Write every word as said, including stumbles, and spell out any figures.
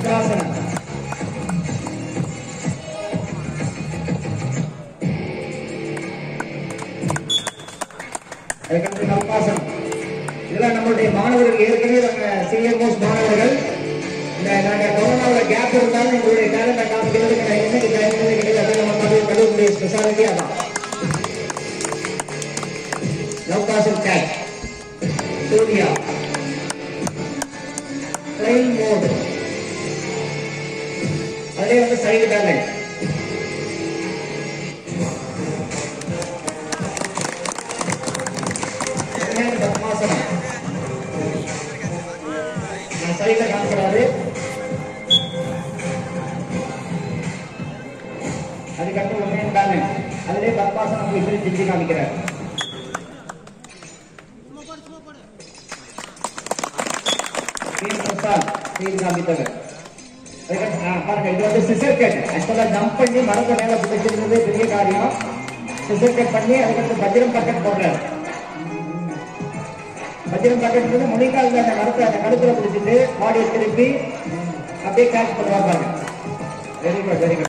சக்கராசனம். அதுக்கடுத்து நல்பாசனம். இதெல்லாம் நம்மளுடைய மாணவர்கள் ஏற்கனவே நம்ம சிஎம்ஓஸ் மாணவர்கள் இந்த நாங்கள் கொரோனாவில் கேப் இருந்தாலும் எங்களுடைய டேலண்டை காமிக்கிறதுக்கு நான் என்னைக்கு ஜாயின் பண்ணி கிடையாது. நம்ம கல்லூரியுடைய ஸ்பெஷாலிட்டி அதான். நல்பாசன் கேட் சூர்யா ட்ரெயின் மோடு அதே வந்து சைடு டேலண்ட். பத்மாசனம் நான் சைடுல காமிக்கிறாரு. அதுக்கப்புறம் ஒன்னே டேலண்ட் அதிலே பத்மாசனம் இப்படி செஞ்சு காமிக்கிறார். காமித்தவர் பாருங்க. இது வந்து சிசர் கட். ஆக்சுவலா ஜம்ப் பண்ணி மரத்தை மேல பிடிச்சிருந்தது பெரிய காரியம். சிசர் கட் பண்ணி அதுக்கடுத்து வஜ்ரம் பக்கெட் போடுறாரு. வஜ்ரம் பக்கெட் வந்து முனிகால் அந்த மரத்தை அந்த கழுத்துல பிடிச்சிட்டு பாடியை திருப்பி அப்படியே கேட்ச் பண்ணுவாங்க. Very good very good.